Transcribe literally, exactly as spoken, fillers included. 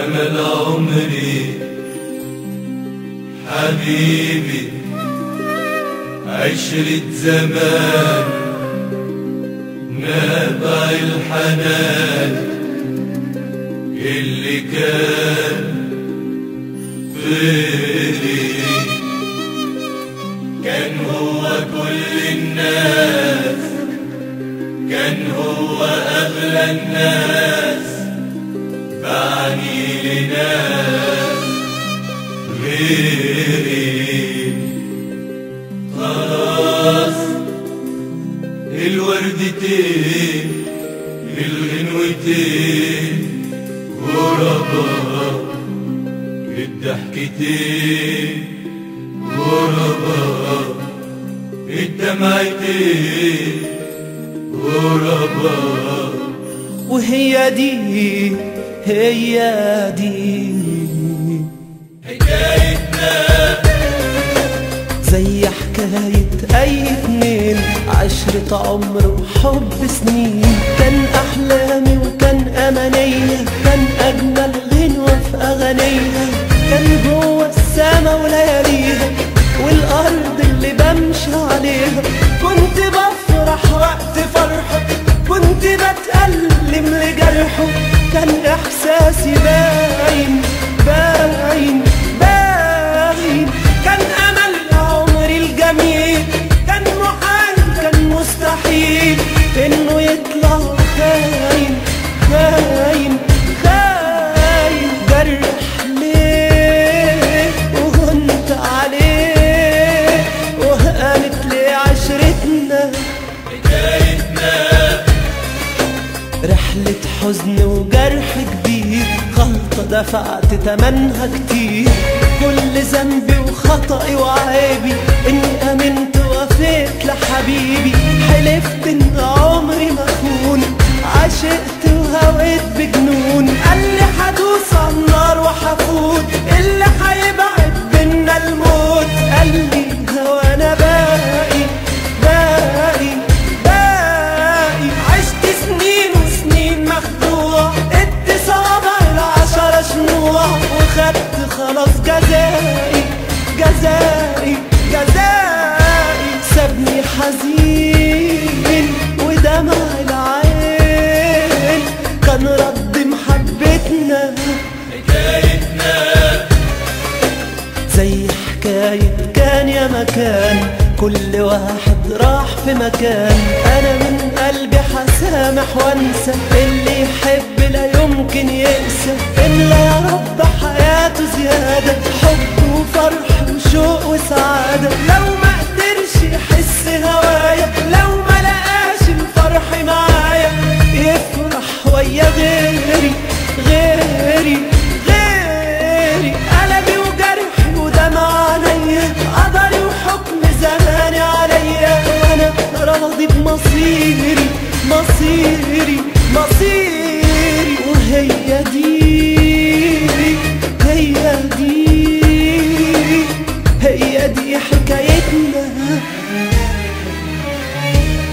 أمل عمري حبيبي، عشرة زمان نابع الحنان اللي كان غيري، كان هو كل الناس، كان هو أغلى الناس، باعني لناس غيري. خلاص الوردتين الغنوتين غربا، الضحكتين غربا، الدمعتين غربا. وهي دي هي دي حكايتنا، زي حكاية أي اتنين، عشرة عمر وحب سنين. كان أحلامي وكان أمانية، كان أجمل غنوة في أغانيها، كان جوه السما ولياليها والأرض اللي بمشي عليها. كنت بفرح وقت فرحه، كنت بتألم لجرحه، كان إحساسي باين باين باين. كان أمل عمري الجميل، كان محال كان مستحيل إنه يطلع خاين خاين خاين. جرح ليه وهنت عليه، وهانت ليه عشرتنا. حكايتنا رحلة حزن وجرح كبير، غلطة دفعت تمنها كتير. كل ذنبي وخطئي وعيبي إني آمنت ووفيت لحبيبي. حلفت إن عمري ما أخون، عشقت وهويت بجنون. قال لي هدوس على النار وهفوت، اللي هيبعد بينا الموت. قال لي هوانا باقي باقي باقي. عشت سنين وسنين مخدوع، ادي صوابع العشرة شموع، وخدت خلاص جزائي جزائي جزائي. سابني حزين ودمع العين، كان رد محبتنا. حكايتنا زي حكاية كان يا مكان، كل واحد راح في مكان. أنا من قلبي حسامح وانسى، اللي يحب لا يمكن ينسى. املى يا رب حياته زيادة، حب وفرح وشوق وسعادة. لو ما قدرش يحس هوايا، لو ما لقاش الفرح معايا، يفرح ويا غيري غيري غيري. قلبي وجرحي ودمع عينيا، قدري وحكم زماني عليا، وانا راضي بمصيري مصيري.